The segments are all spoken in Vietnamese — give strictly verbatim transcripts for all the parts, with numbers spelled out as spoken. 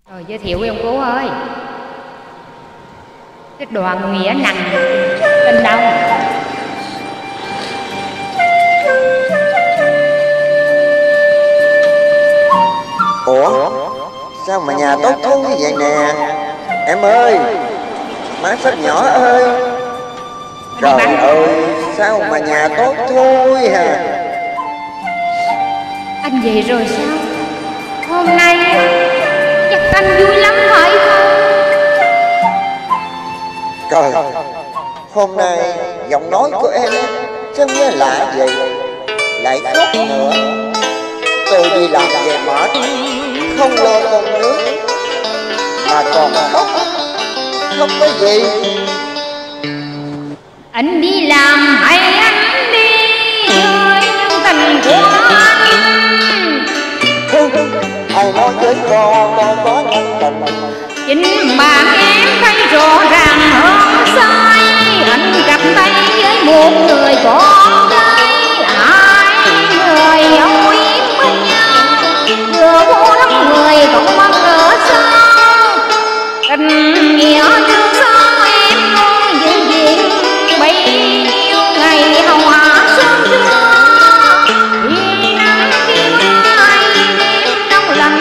Rồi giới thiệu với ông cố ơi, cái đoàn nghĩa nặng Linh Đông. Ủa sao mà nhà tốt thú như vậy nè em ơi, má sách nhỏ ơi. Trời ơi sao mà nhà tốt thôi à. Anh về rồi sao? Hôm nay chắc anh vui lắm phải không? Trời, hôm nay giọng nói của em sao nghe lạ vậy, lại khóc nữa. Tôi đi làm về mệt, không lo cơm nước mà còn khóc. Khóc cái gì? Anh đi làm hay anh đi chơi nhân tình của anh? Không, ai nói với con con có nhân tình. Chính bạn em thấy rõ ràng hơn sai. Anh gặp tay với một người con gái, hai người âu yếm bên nhau, vừa vô lắm người cũng mong ở sau. Tình nghĩa thương sao em luôn giữ gìn bấy nhiêu ngày hầu hạ sớm trưa. Khi nắng khi mưa hay đêm đông lạnh,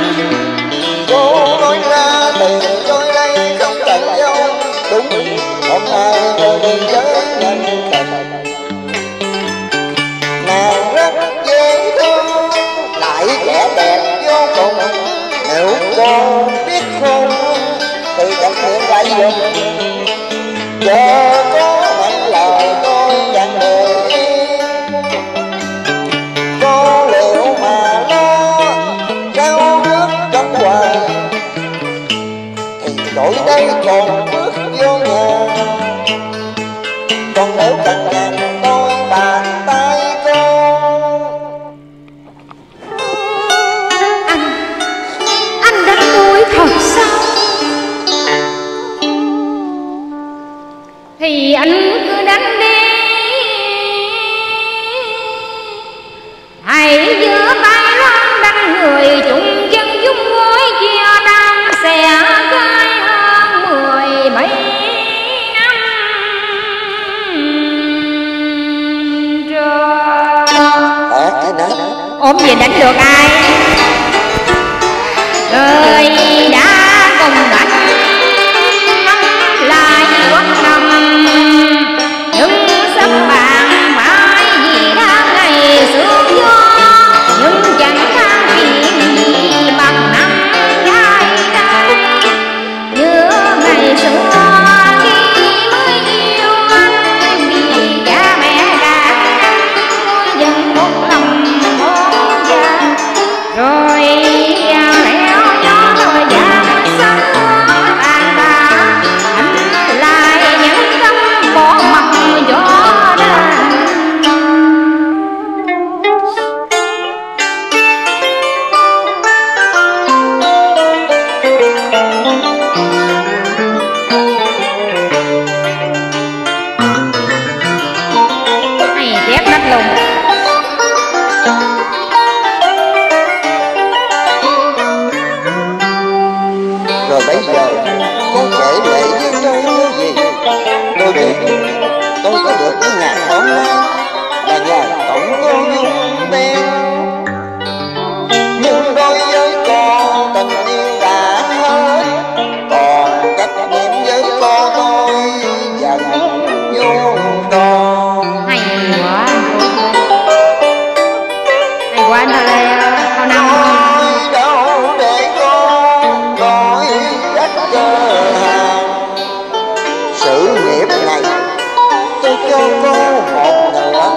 Cô nói ra tiền tôi đây không cần dâu. Đúng, hôm nay tôi đi với nhân tình. Nàng rất dễ thương, lại vẻ đẹp vô cùng. Nếu cô biết khôn thì cách miệng lại dùng. Giờ có mấy lời tôi dặn người yên. Cô liệu mà lo rau nước trong hoài thì đổi đây còn bước vô nhà. Còn nếu cần nhằn tôi bàn tay cô. Anh, anh đánh tôi thật sao? Thì anh cứ đánh đi, hãy giữa tay lắm đánh người chung chân chung gối chia đam xẻ gai hơn mười mấy năm rồi. Ờ thế đó. Ôm gì đánh được ai? Đời đã cùng anh lại quất năm, nhưng sắp bạn phải gì đã ngày xưa gió, nhưng chẳng than phiền gì bằng năm trai đây. Nhớ ngày xưa khi mới yêu anh, vì cha mẹ đã nuôi dần một lòng một gia, rồi leo gió thời gian sống tàn tạ, anh lại nhẫn tâm bỏ mặt gió đàn. Hay tiếc đất lùng. Rồi bây giờ cô kể lệ với tôi cái gì? Tôi biết tôi có được cái nhà hôm nay là nhờ tổng cô dung đen. Nhưng đối với con tình yêu đã hết, còn trách nhiệm với con tôi dần vô con. Hay quá anh Phú ơi. Hay quá anh ơi, con năm Nói đâu để con nói rất cơ hàng. Sự nghiệp này tôi cho cô một nửa,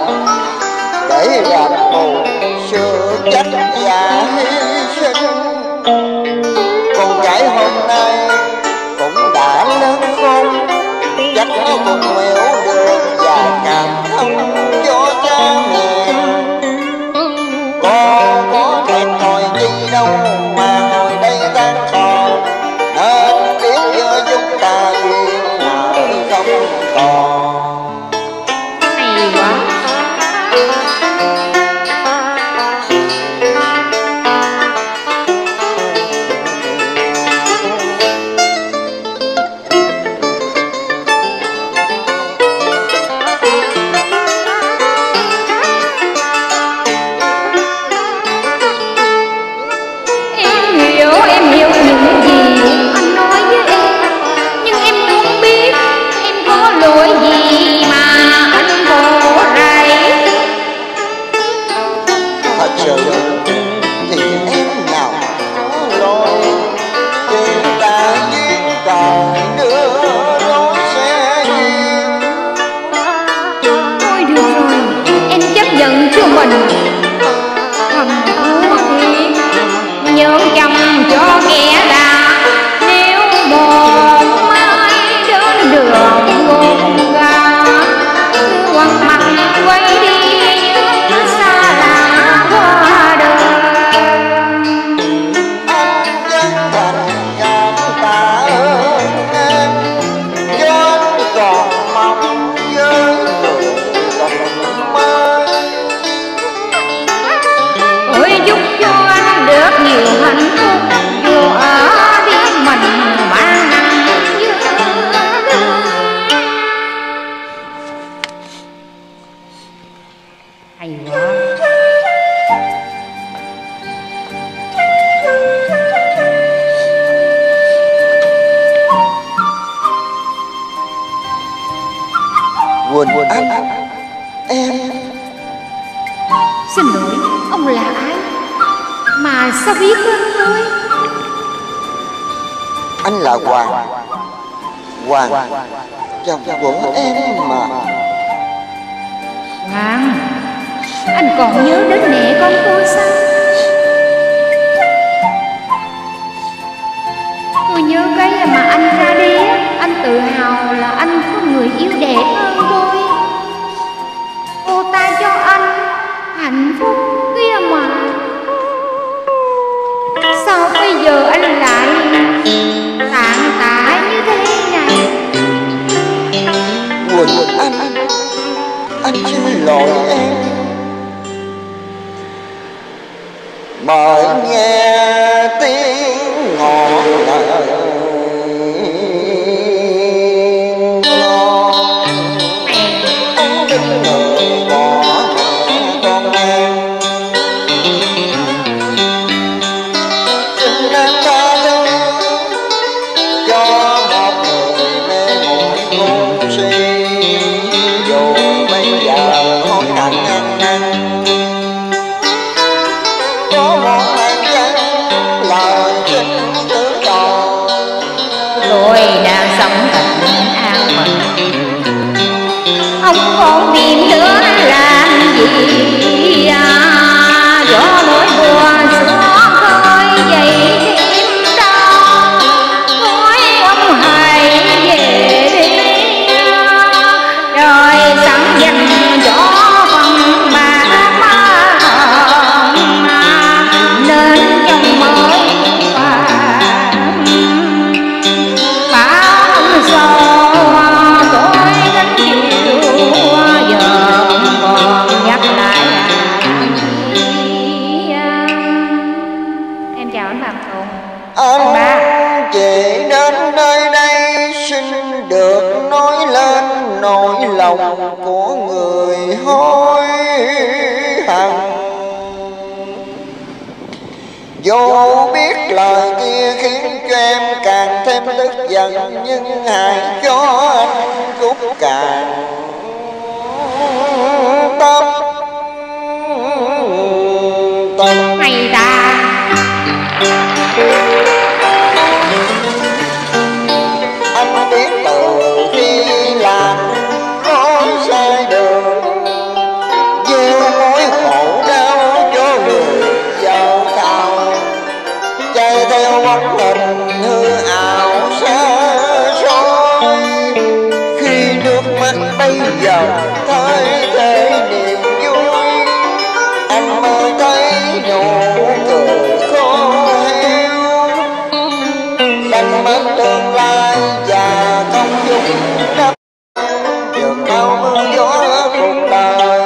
Hay quá. Quỳnh Anh, em. Xin lỗi, ông là ai? Mà sao biết ơn tôi? Anh là Hoàng, Hoàng, chồng của em mà. Hoàng, anh còn nhớ đến mẹ con tôi sao? Tôi nhớ cái mà anh ra đi á, anh tự hào là anh có người yêu đẹp hơn tôi. Cô ta cho anh hạnh phúc kia mà. Sao bây giờ anh lại tàn tạ như thế này? Quỳnh Anh, anh xin lỗi em. Mời nghe tiếng ngọt ngào anh đừng ngờ bỏ con em. Xin em tha thứ cho một người mê mỏi ngu si, dù bây giờ hối hận ăn năn. Có một hàng dân lời xin thứ tròn, Tôi đang sống thật an bình. Ông còn tìm nữa làm gì à? Gió nỗi buồn gió khơi dậy thêm đau. Thôi ông hãy về đi, rồi sẵn dành gió phần bạc má hồng, nên trong mới vàng bão ông sầu tôi gánh chịu. Giờ còn nhắc lại em chào anh Phạm Tùng. anh chỉ đến nơi đây xin được nói lên nỗi lòng của người hối hận. Dù biết lời kia khiến cho em càng thêm tức giận, nhưng hãy cho anh cút càng tâm tâm. Hay ta Anh biết từ khi làm lối sai đường, gieo mối khổ đau cho người giàu cao, chạy theo bóng hình hư ảo xa xôi. Khi nước mắt bây giờ thay thế niềm vui, anh mới thấy nụ cười khô héo, đánh mất tương lai và công dung đất vượt bao mưa gió cuộc đời.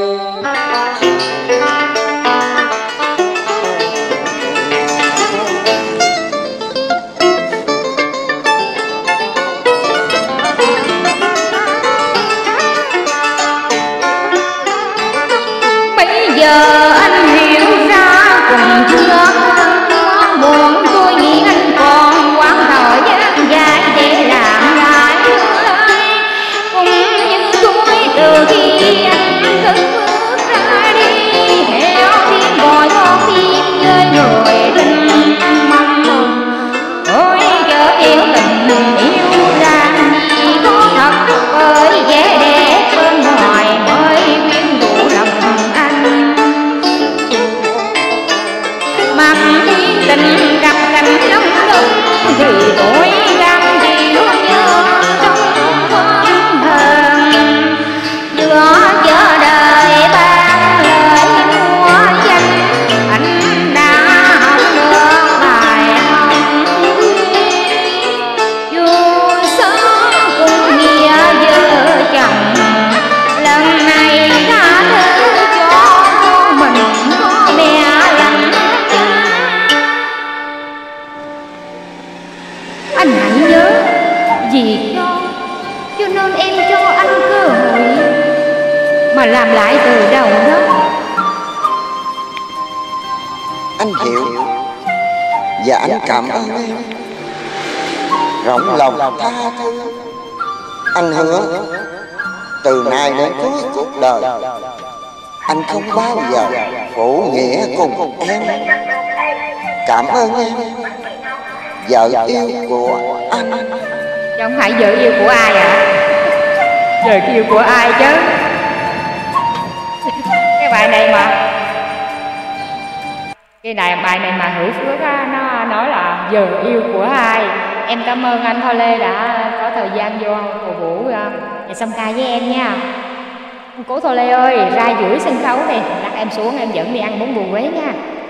bây giờ anh hiểu ra còn chưa buồn. Tôi nghĩ anh còn quãng thời gian dài để làm lại cũng như tôi từ khi anh cất bước ra đi, theo tiếng gọi con tim với người linh mong. Ôi chớ yêu tình yêu rằng chỉ có thật với vẻ đẹp bên ngoài mới quyến rũ lòng anh. anh hiểu và anh cảm ơn em rộng lòng tha thứ. Anh hứa từ nay đến cuối cuộc đời anh không bao giờ phụ nghĩa cùng em. Cảm ơn em, vợ yêu của anh. Chứ không phải vợ yêu của ai ạ? À? Vợ yêu của ai chứ? Cái bài này mà Cái này bài này mà Hữu Phước á, nó nói là vợ yêu của ai. Em cảm ơn anh Tho Lê đã có thời gian vô cổ vũ và song ca với em nha. Cố Tho Lê ơi, ra giữa sân khấu này, đặt em xuống em dẫn đi ăn bún bò Huế nha.